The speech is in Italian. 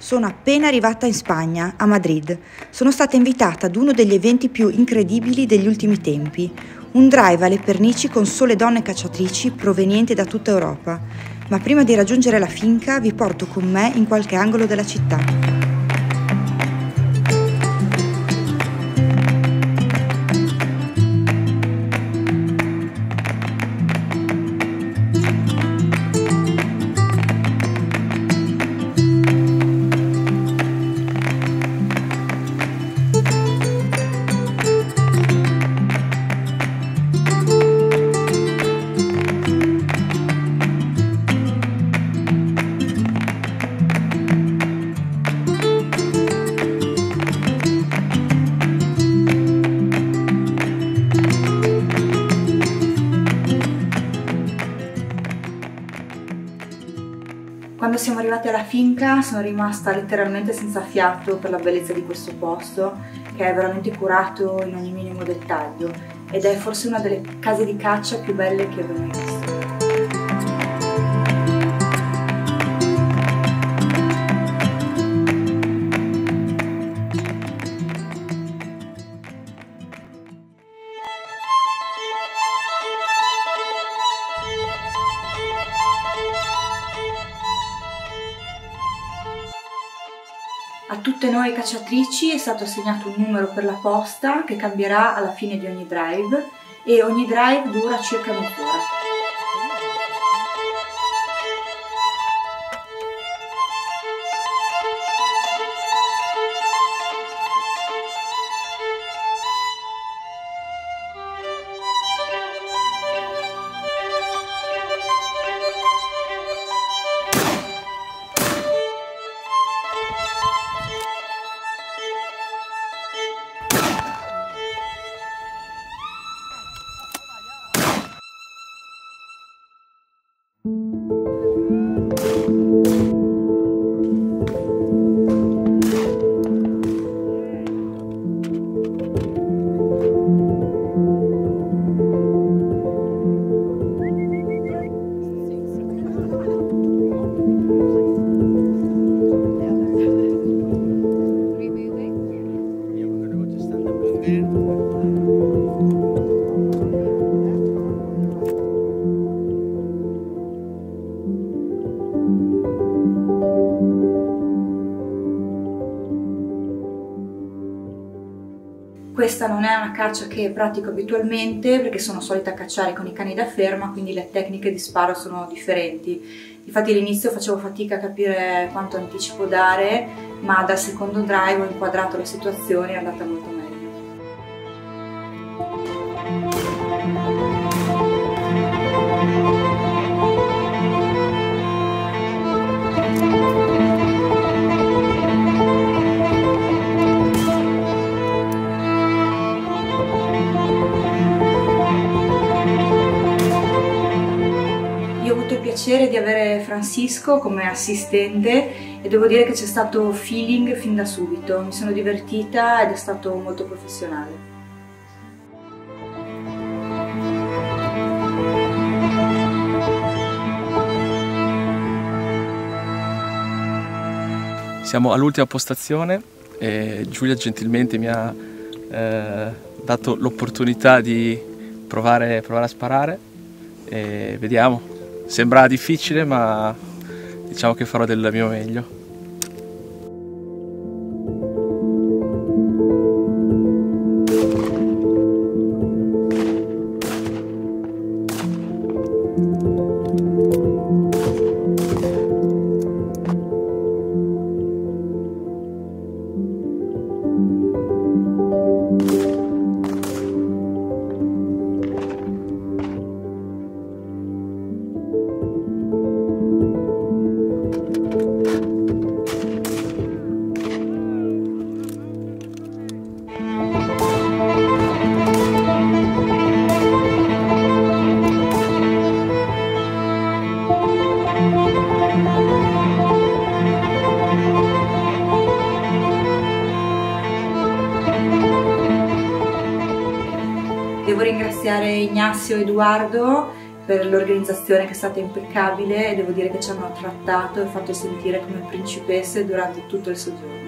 Sono appena arrivata in Spagna, a Madrid. Sono stata invitata ad uno degli eventi più incredibili degli ultimi tempi, un drive alle pernici con sole donne cacciatrici provenienti da tutta Europa. Ma prima di raggiungere la finca vi porto con me in qualche angolo della città. Quando siamo arrivati alla finca sono rimasta letteralmente senza fiato per la bellezza di questo posto, che è veramente curato in ogni minimo dettaglio ed è forse una delle case di caccia più belle che abbia mai visto. A tutte noi cacciatrici è stato assegnato un numero per la posta che cambierà alla fine di ogni drive e ogni drive dura circa mezz'ora. Questa non è una caccia che pratico abitualmente perché sono solita cacciare con i cani da ferma, quindi le tecniche di sparo sono differenti. Infatti all'inizio facevo fatica a capire quanto anticipo dare, ma dal secondo drive ho inquadrato la situazione e è andata molto meglio. Piacere di avere Francisco come assistente e devo dire che c'è stato feeling fin da subito, mi sono divertita ed è stato molto professionale. Siamo all'ultima postazione e Giulia gentilmente mi ha dato l'opportunità di provare a sparare e vediamo. Sembra difficile, ma diciamo che farò del mio meglio. Devo ringraziare Ignazio e Edoardo per l'organizzazione che è stata impeccabile, e devo dire che ci hanno trattato e fatto sentire come principesse durante tutto il soggiorno.